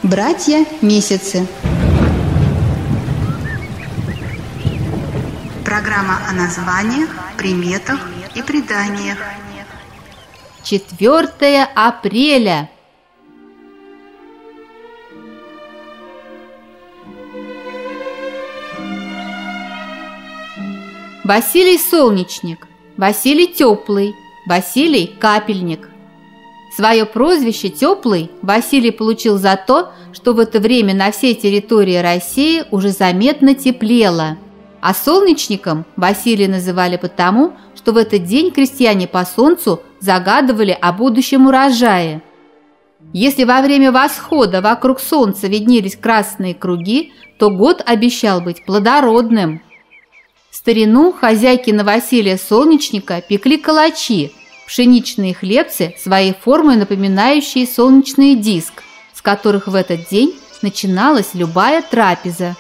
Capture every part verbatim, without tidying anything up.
Братья-месяцы. Программа о названиях, приметах и преданиях. четвёртое апреля. Василий Солнечник, Василий Теплый, Василий Капельник. Свое прозвище «Теплый» Василий получил за то, что в это время на всей территории России уже заметно теплело. А солнечником Василия называли потому, что в этот день крестьяне по солнцу загадывали о будущем урожае. Если во время восхода вокруг солнца виднелись красные круги, то год обещал быть плодородным. В старину хозяйки на Василия Солнечника пекли калачи, пшеничные хлебцы, своей формой напоминающие солнечный диск, с которых в этот день начиналась любая трапеза.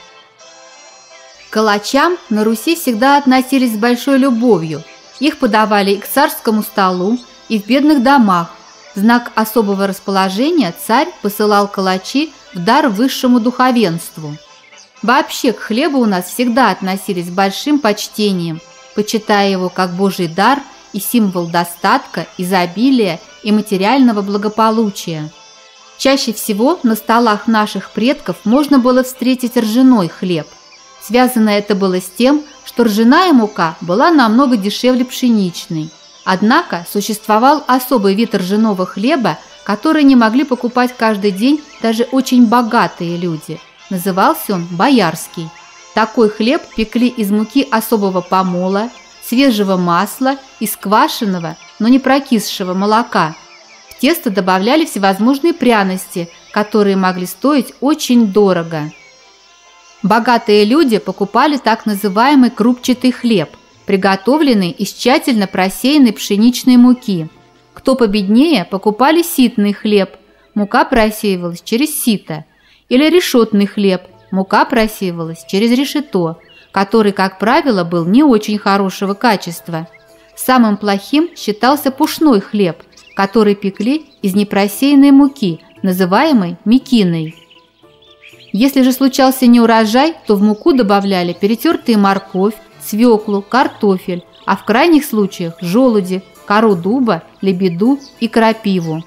К калачам на Руси всегда относились с большой любовью. Их подавали и к царскому столу, и в бедных домах. В знак особого расположения царь посылал калачи в дар высшему духовенству. Вообще к хлебу у нас всегда относились с большим почтением, почитая его как Божий дар и символ достатка, изобилия и материального благополучия. Чаще всего на столах наших предков можно было встретить ржаной хлеб. Связано это было с тем, что ржаная мука была намного дешевле пшеничной. Однако существовал особый вид ржаного хлеба, который не могли покупать каждый день даже очень богатые люди. Назывался он боярский. Такой хлеб пекли из муки особого помола, свежего масла и сквашенного, но не прокисшего молока. В тесто добавляли всевозможные пряности, которые могли стоить очень дорого. Богатые люди покупали так называемый крупчатый хлеб, приготовленный из тщательно просеянной пшеничной муки. Кто победнее, покупали ситный хлеб, мука просеивалась через сито, или решетный хлеб, мука просеивалась через решето, который, как правило, был не очень хорошего качества. Самым плохим считался пушной хлеб, который пекли из непросеянной муки, называемой мекиной. Если же случался неурожай, то в муку добавляли перетертые морковь, свеклу, картофель, а в крайних случаях желуди, кору дуба, лебеду и крапиву.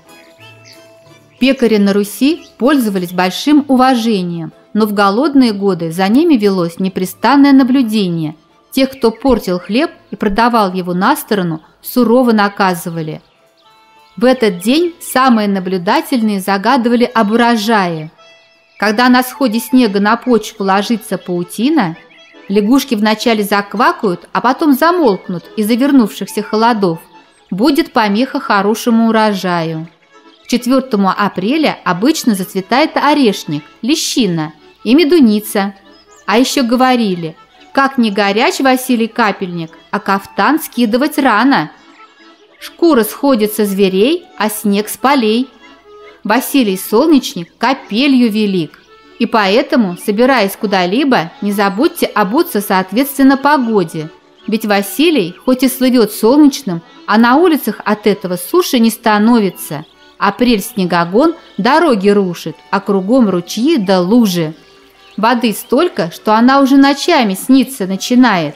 Пекари на Руси пользовались большим уважением, но в голодные годы за ними велось непрестанное наблюдение. Тех, кто портил хлеб и продавал его на сторону, сурово наказывали. В этот день самые наблюдательные загадывали об урожае. Когда на сходе снега на почву ложится паутина, лягушки вначале заквакают, а потом замолкнут из-за вернувшихся холодов. Будет помеха хорошему урожаю. К четвёртому апреля обычно зацветает орешник, лещина и медуница. А еще говорили: как не горяч Василий Капельник, а кафтан скидывать рано. Шкура сходит со зверей, а снег с полей. Василий Солнечник капелью велик. И поэтому, собираясь куда-либо, не забудьте обуться соответственно погоде. Ведь Василий, хоть и слывет солнечным, а на улицах от этого суше не становится. Апрель-снегогон дороги рушит, а кругом ручьи да лужи. Воды столько, что она уже ночами сниться начинает.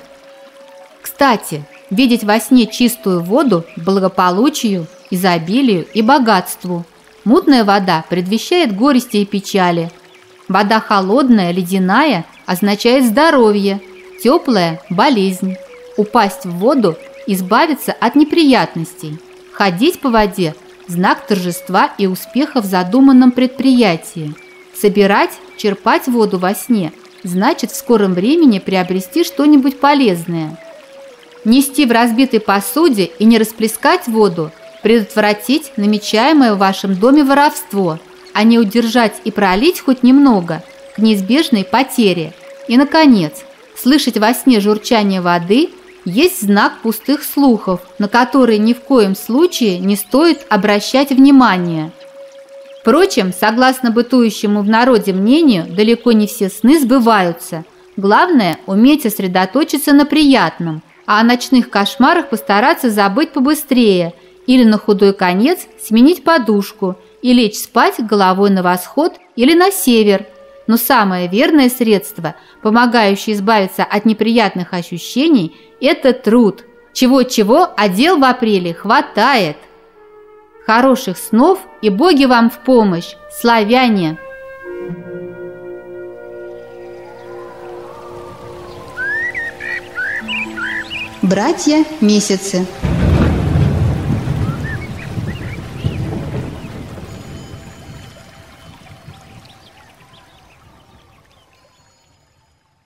Кстати, видеть во сне чистую воду к благополучию, изобилию и богатству. Мутная вода предвещает горести и печали. Вода холодная, ледяная означает здоровье, теплая – болезнь. Упасть в воду – избавиться от неприятностей. Ходить по воде – знак торжества и успеха в задуманном предприятии. Собирать, черпать воду во сне – значит в скором времени приобрести что-нибудь полезное. Нести в разбитой посуде и не расплескать воду – предотвратить намечаемое в вашем доме воровство, а не удержать и пролить хоть немного к неизбежной потере. И, наконец, слышать во сне журчание воды есть знак пустых слухов, на которые ни в коем случае не стоит обращать внимание. Впрочем, согласно бытующему в народе мнению, далеко не все сны сбываются. Главное – уметь сосредоточиться на приятном, а о ночных кошмарах постараться забыть побыстрее или на худой конец сменить подушку и лечь спать головой на восход или на север. Но самое верное средство, помогающее избавиться от неприятных ощущений, это труд. Чего-чего, а дел в апреле хватает. Хороших снов и боги вам в помощь, славяне! Братья месяцы.